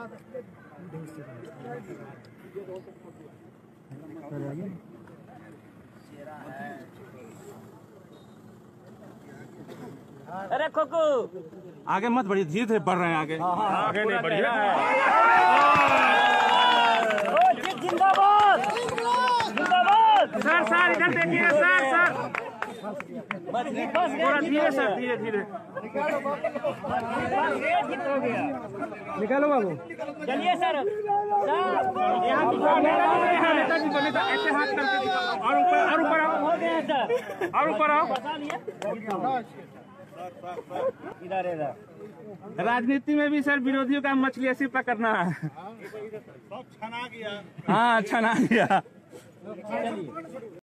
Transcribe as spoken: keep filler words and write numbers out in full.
अरे खोकू आगे मत बढ़िए, धीरे धीरे बढ़ रहे हैं आगे। आगे नहीं बढ़िया जिंदाबाद जिंदाबाद। सर सर इधर देखिए सर सर थोड़ा धीरे सर, धीरे धीरे निकालो बाबू। चलिए सर यहाँ नेता जी बोले ऐसे हाथ करके दिखाओ। और ऊपर और ऊपर आओ, हो गया सर और ऊपर आओ। इधर इधर राजनीति में भी सर विरोधियों का मछली ऐसी पकड़ना है। सब छना गया। हाँ छना गया।